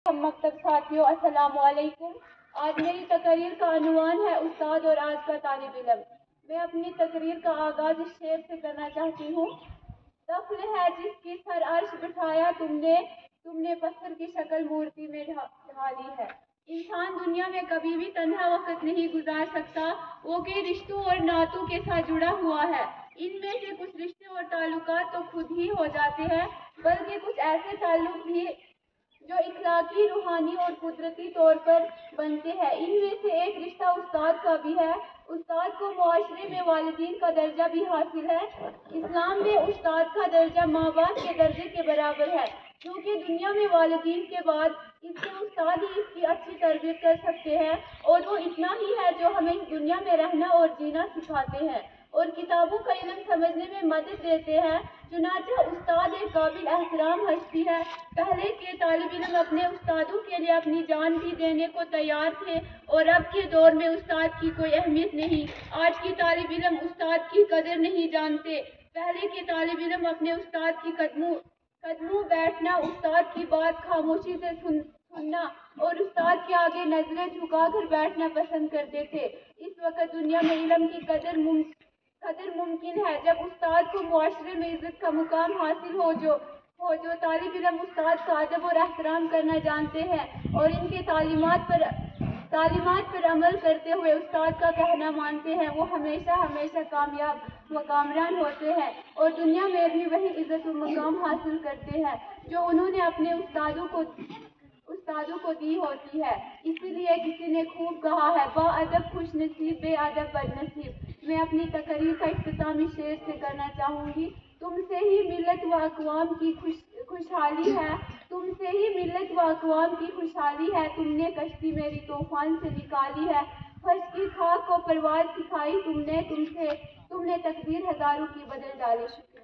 مکتب ساتھیوں، السلام علیکم۔ آج میری تقریر کا عنوان ہے استاد اور آج کا طالب علم۔ میں اپنی تقریر کا آغاز اس شعر سے کرنا چاہتی ہوں۔ دفن ہے جس کی سر عرش بٹھایا تم نے پتھر کی شکل مورتی میں ڈھالی ہے۔ انسان دنیا میں کبھی بھی تنہا وقت نہیں گزار سکتا، وہ کئی رشتوں اور نعتوں کے ساتھ جڑا ہوا ہے۔ ان میں سے کچھ رشتے اور تعلقات تو خود ہی ہو جاتے ہیں، بلکہ کچھ ایسے تعلق بھی جو اخلاقی، روحانی اور قدرتی طور پر بنتے ہیں۔ ان میں سے ایک رشتہ استاد کا بھی ہے۔ استاد کو معاشرے میں والدین کا درجہ بھی حاصل ہے۔ اسلام میں استاد کا درجہ ماں باپ کے درجے کے برابر ہے، کیونکہ دنیا میں والدین کے بعد اس کے استاد ہی اس کی اچھی تربیت کر سکتے ہیں، اور وہ اتنا ہی ہے جو ہمیں اس دنیا میں رہنا اور جینا سکھاتے ہیں اور کتابوں کا علم سمجھنے میں مدد دیتے ہیں۔ چنانچہ استاد ایک قابل احترام ہستی ہے۔ پہلے کے طالب علم اپنے استادوں کے لیے اپنی جان بھی دینے کو تیار تھے، اور اب کے دور میں استاد کی کوئی اہمیت نہیں۔ آج کی طالب علم استاد کی قدر نہیں جانتے۔ پہلے کے طالب علم اپنے استاد کی قدموں بیٹھنا، استاد کی بات خاموشی سے سننا اور استاد کے آگے نظریں جھکا کر بیٹھنا پسند کرتے تھے۔ اس وقت دنیا میں علم کی قدر ممکن ہے جب استاد کو معاشرے میں عزت کا مقام حاصل ہو جو طالب علم استاد کا ادب اور احترام کرنا جانتے ہیں اور ان کے تعلیمات پر عمل کرتے ہوئے استاد کا کہنا مانتے ہیں، وہ ہمیشہ کامیاب و کامران ہوتے ہیں اور دنیا میں بھی وہی عزت و مقام حاصل کرتے ہیں جو انہوں نے اپنے استادوں کو دی ہوتی ہے۔ اسی لیے کسی نے خوب کہا ہے، با ادب خوش نصیب، بے ادب بد نصیب۔ میں اپنی تقریر کا اختتامی شعر سے کرنا چاہوں گی۔ تم سے ہی ملت و اقوام کی خوشحالی ہے، تم سے ہی ملت و اقوام کی خوشحالی ہے، تم نے کشتی میری طوفان سے نکالی ہے۔ فرش کی خاک کو پرواز سکھائی تم نے تقدیر ہزاروں کی بدل ڈالی۔ شکریہ۔